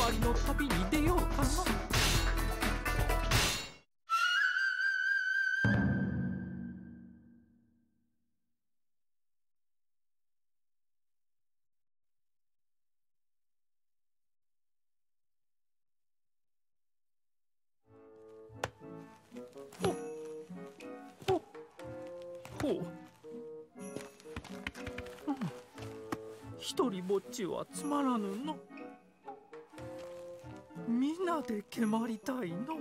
回りの旅に出ようかな。一人ぼっちはつまらぬの。皆で蹴まりたいの。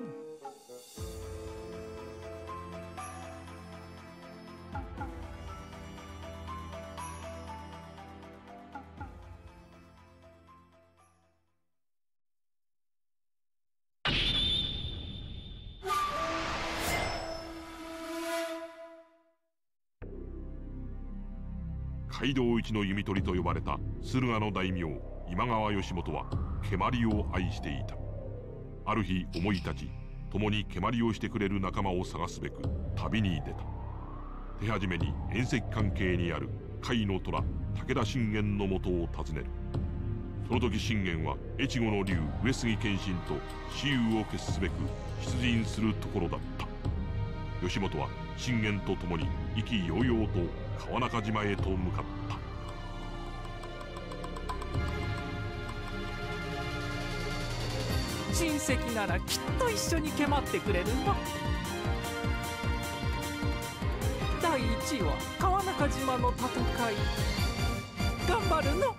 街道一の弓取りと呼ばれた駿河の大名今川義元は蹴鞠を愛していた。ある日思い立ち、共に蹴鞠をしてくれる仲間を探すべく旅に出た。手始めに縁戚関係にある甲斐の虎武田信玄のもとを訪ねる。その時信玄は越後の龍上杉謙信と私有を決すべく出陣するところだった。義元は信玄と共に意気揚々と川中島へと向かった。 親戚ならきっと一緒に蹴まってくれるの。第1位は川中島の戦い。頑張るの。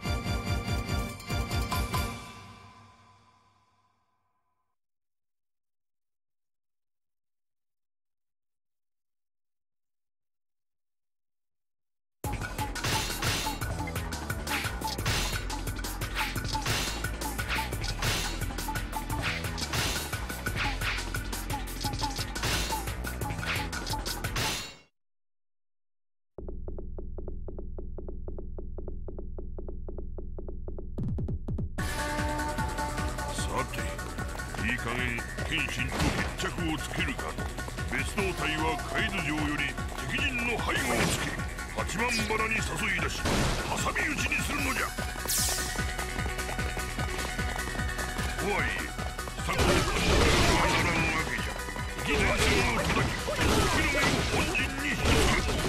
いい加減謙信と決着をつけるか。別動隊は海津城より敵陣の背後をつけ八幡原に誘い出し挟み撃ちにするのじゃ。とはいえ策を考えならぬわけじゃ。敵前線を叩き敵の目を本陣に引きつける。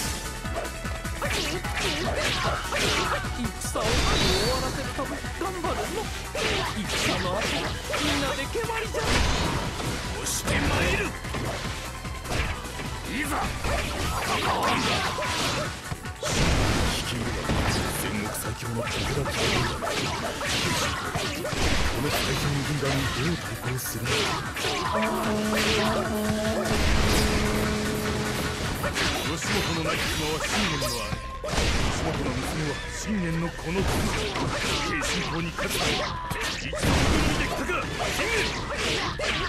戦を終わらせるため頑張るの。戦の後みんなで蹴鞠じゃ。 押してまいる。いざ戦わん。率いるは戦国最強の武田信玄だ。この最強の軍団にどう対抗するのか。義元の亡き妻は信玄の姉。義元の娘は信玄のこの妻。慶信公に勝つため一度軍にできたか信玄。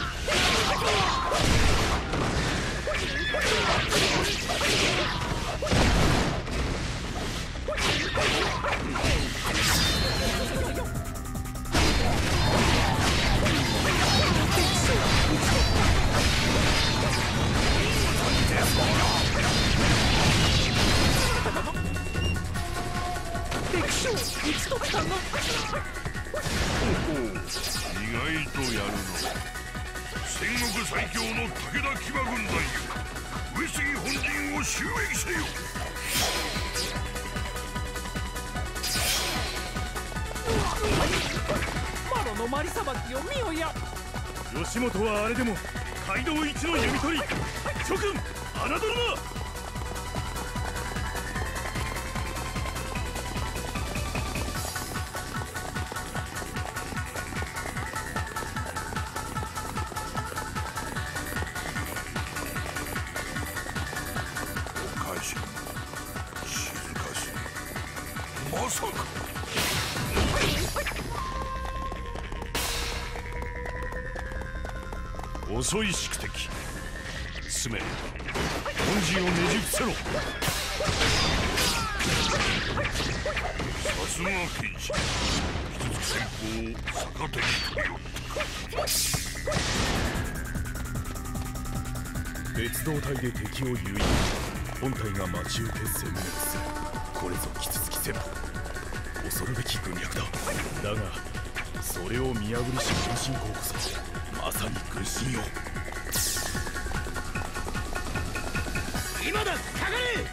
敵将討ち取ったの。 意外とやるの。戦国最強の武田騎馬軍団よ、上杉本陣を襲撃せよ。 マロのマリさばきを見よや。 義元はあれでも街道一の弓取り。諸君侮るな。 まさか。 遅い宿敵。進め本陣をねじ伏せろ。 さすが剣士、一つ先鋒を逆手に取りよった。 別動隊で敵を誘引、本隊が待ち受け殲滅する。これぞキツツキ戦法。恐るべき軍略だ。だがそれを見破りし謙信公こそまさに軍神よ。今だ、かかれ。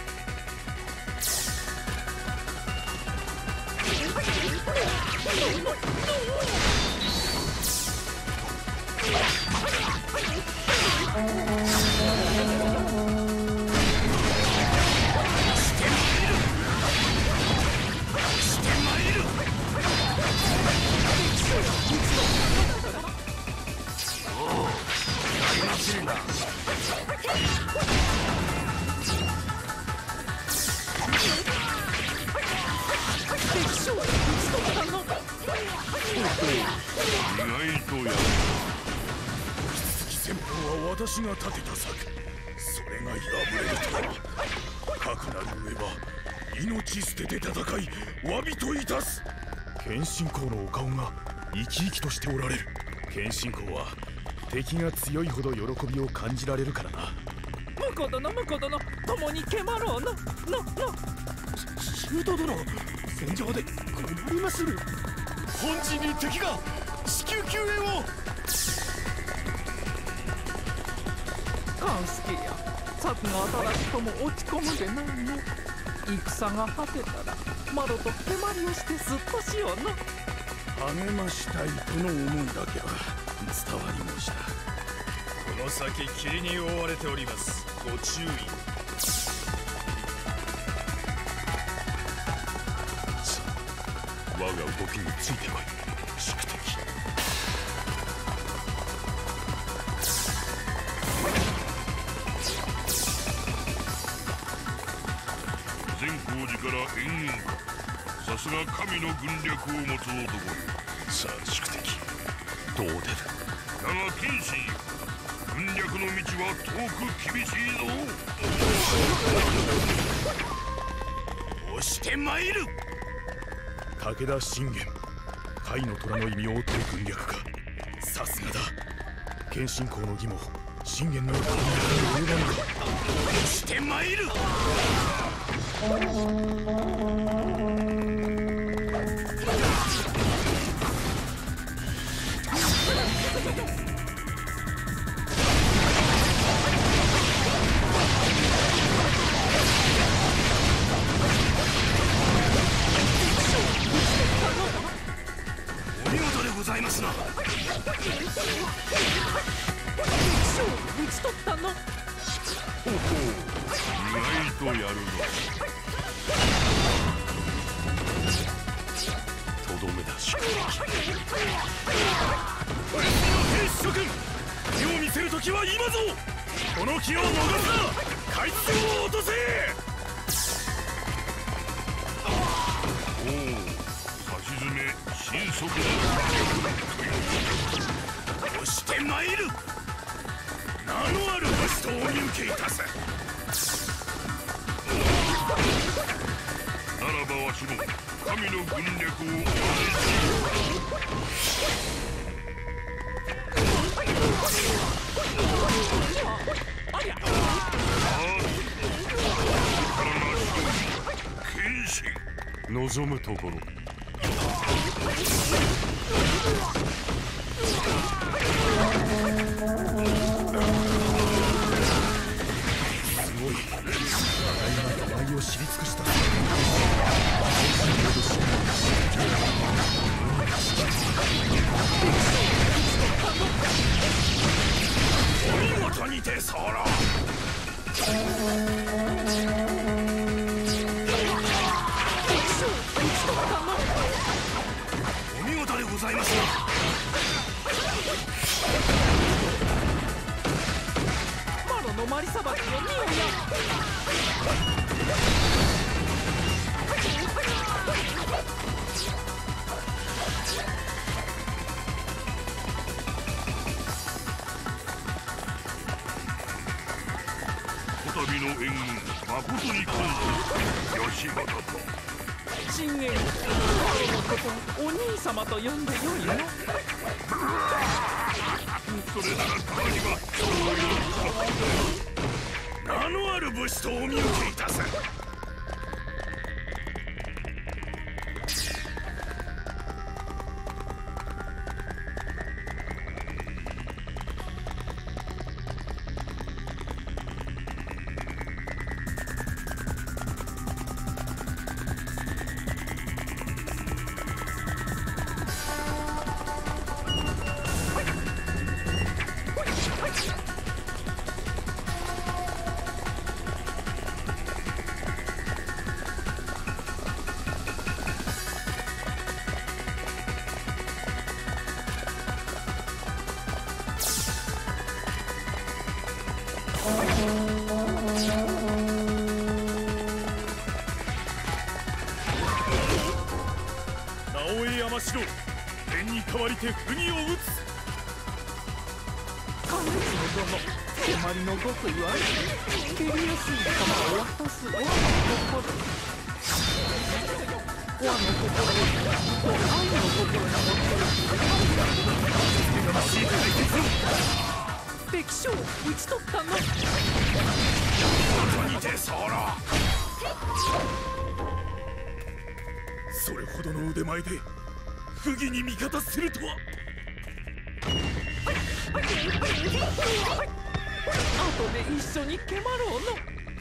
私が立てた策、それが破れるとは。かくなる上は命捨てて戦い詫びといたす。謙信公のお顔が生き生きとしておられる。謙信公は敵が強いほど喜びを感じられるからな。 婿殿共に蹴まろうな。 中途殿、戦場で困りまする。本陣に敵が至急救援を。 勘助や、策が新しとも落ち込むでないの。戦が果てたらマロと蹴鞠をしてすっとしような。 励ましたいとの思いだけは伝わりました。この先霧に覆われております。ご注意を。さあ、我が動きについてこい、宿敵。 善光寺から延々か。さすが神の軍略を持つ男よ。 さあ宿敵、どう出る。 だが謙信よ、軍略の道は遠く厳しいぞ。 押してまいる。武田信玄、甲斐の虎の異名を追って軍略か。さすがだ。謙信公の義も信玄の軍略に及ばぬか。押してまいる。お見事でございますな。 討ち取ったの。 ほほう、意外とやるの。 とどめだ宿敵。俺の兵士諸君、手を見せる時は今ぞ。この気を逃すな。海上を落とせ。 おお、差し詰め神速だ。 押してまいる。名のある武士とお見受けいたす。 ならばわしも神の軍略を応援しよありゃ。 からな勝利、謙信。 望むところ。すごい。互いが互いを知り尽くした。お見事にて候。お見事でございますな。 マロのマリさばきを見よこたびの援軍、誠に感謝。吉本と信玄、マロのことをお兄様と呼んでよいの。 それならたまには名のある武士とお見受けいたす。 直江山城、天に代わりて不義を討つ。 金津殿、蹴鞠の極意は蹴りやすい玉を渡す和の心。和の心を愛の心に持って敵将を討ち取ったの。 元にて候。それほどの腕前で不義に味方するとは。 後で一緒に蹴鞠ろうの。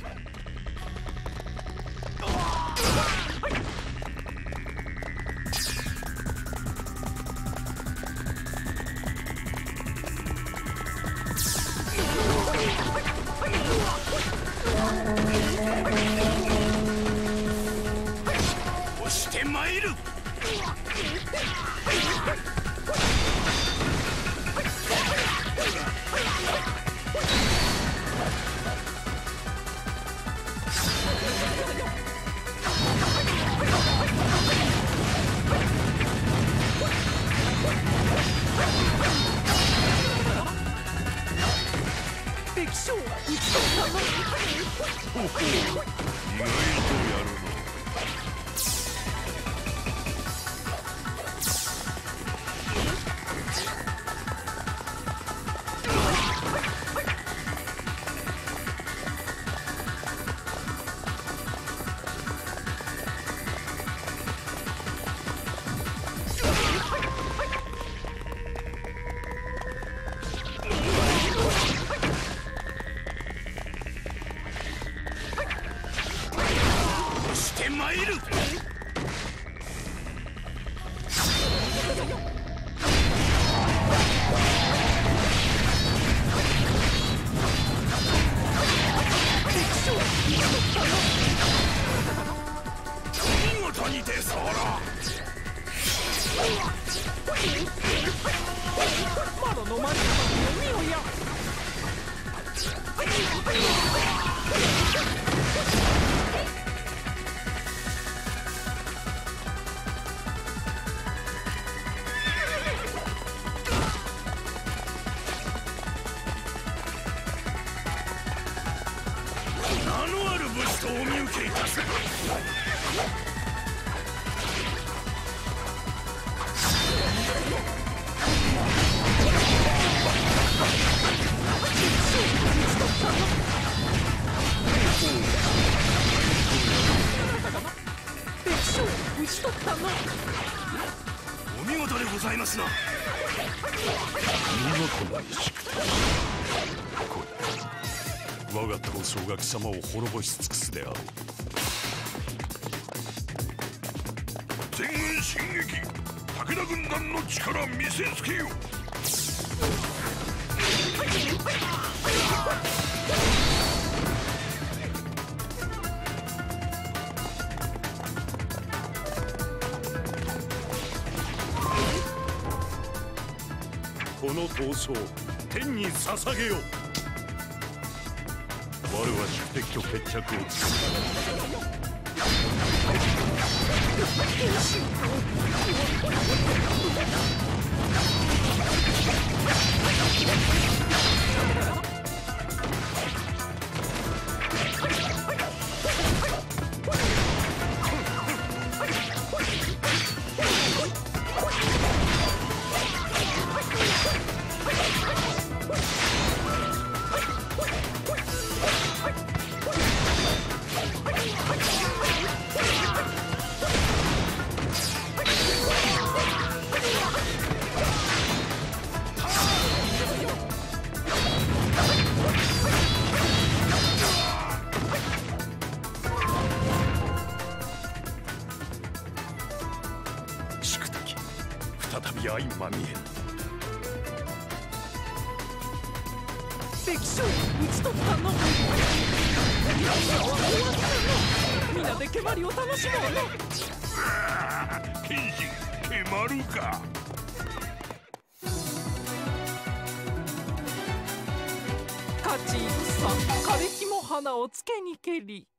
押して参る。 敵将を討ち取ったの。 ほほう、意外とやるの。 して参る。見事にて候。 マロの丸太を見よや。 名のある武士とお見受けいたす。 敵将を討ち取ったの。 お見事でございますな。 見事な意識。我が闘争が貴様を滅ぼし尽くすであろう。 全軍進撃、武田軍団の力見せつけよ。 この闘争、天に捧げよう。我は宿敵と決着をつける。 宿敵、再び相まみえ。 敵将を討ち取ったの。戦は終わったの。皆で蹴鞠を楽しもうの。 剣心、蹴鞠か。 金ち戦枯れ木も花をつけにけり。